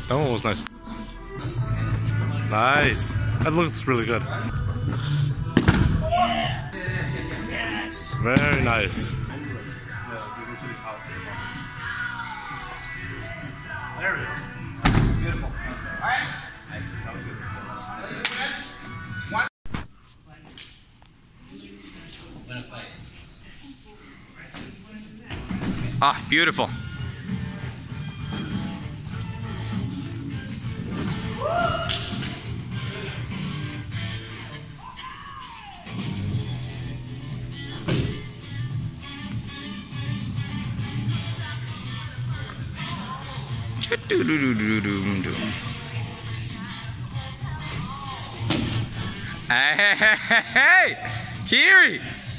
That one was nice. Nice. That looks really good. Very nice. There we go. Beautiful. Alright. Nice. That was good. One. Ah, beautiful. Hey, Kiri!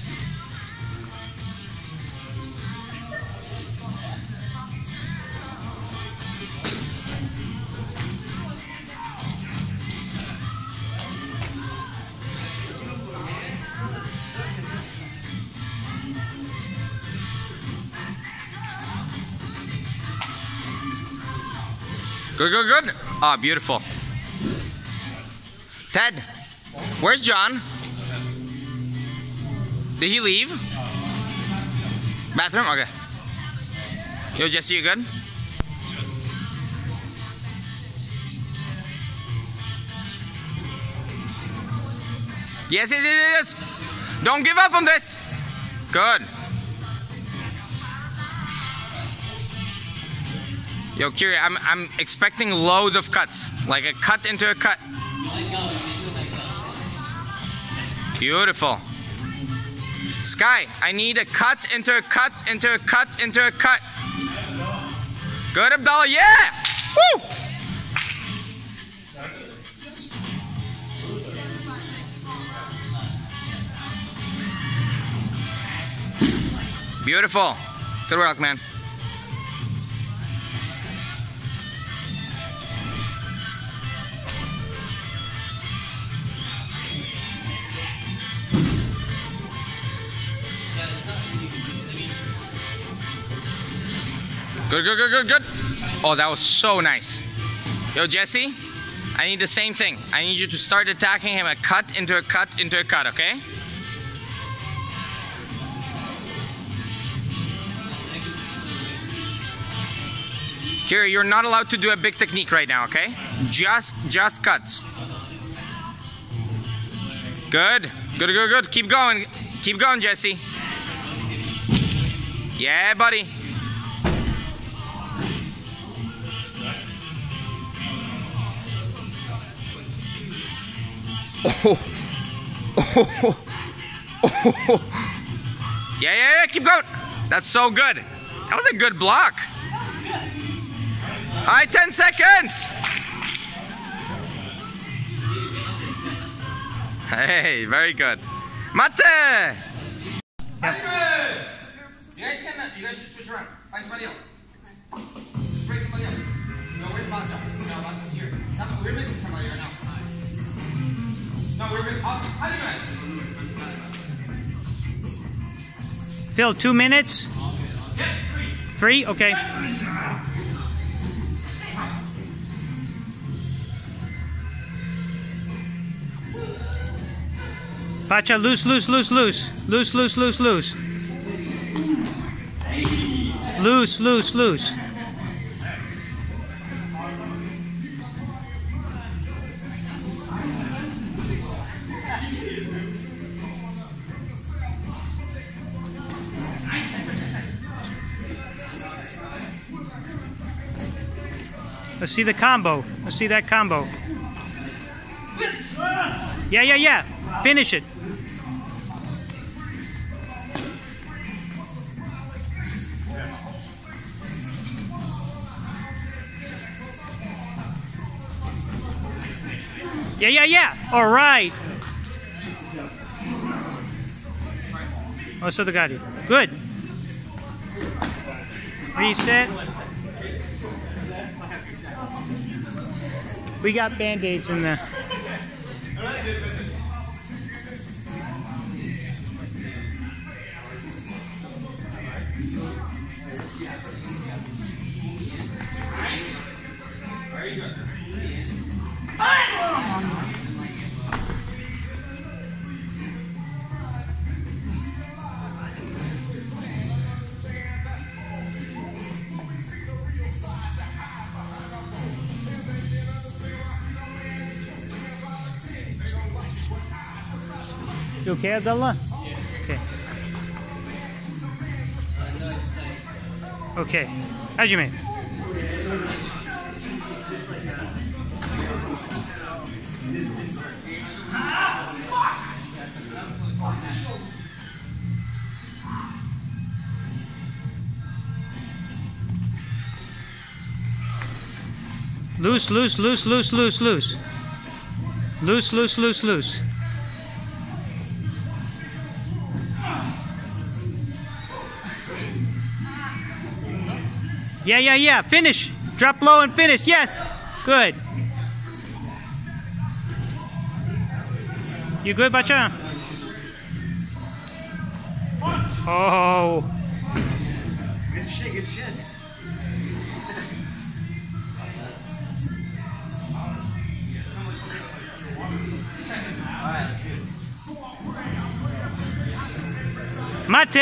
Good, good, good. Ah, beautiful. Ted, where's John? Did he leave? Bathroom? Okay. Yo, Jesse, you good? Yes, yes, yes, yes. Don't give up on this. Good. Yo, Kiri, I'm expecting loads of cuts. Like a cut into a cut. Beautiful. Sky, I need a cut into a cut into a cut into a cut. Good, Abdallah. Yeah! Woo! Beautiful. Good work, man. Good, good, good, good, good. Oh, that was so nice. Yo, Jesse, I need the same thing. I need you to start attacking him a cut into a cut into a cut, okay? Kiri, you're not allowed to do a big technique right now, okay? Just cuts. Good, good, good, good. Keep going. Keep going, Jesse. Yeah, buddy. Oh. Oh. Oh. Yeah, yeah, yeah, keep going. That's so good. That was a good block. All right, 10 seconds. Hey, very good. Mate. Yep. You guys should switch around. Find somebody else. Break somebody else. No, where's Bacha? No, Bacha's here. We're missing somebody right now. No, we're good. Awesome. How you guys? Phil, 2 minutes? Yeah, 3? Okay. Pacha, loose, loose, loose, loose. Loose, loose, loose, loose. Loose, loose, loose. Let's see the combo. Let's see that combo. Yeah, yeah, yeah. Finish it. Yeah, yeah, yeah. All right. Oh, so the guy. Good. Reset. We got band-aids in there. Very good. You okay, Abdullah? Okay. Okay. Ajime. Loose, loose, loose, loose, loose, loose. Loose, loose, loose, loose. Yeah, yeah, yeah. Finish. Drop low and finish. Yes. Good. You good, Bacha? Oh. Good shit, good shit. Mate.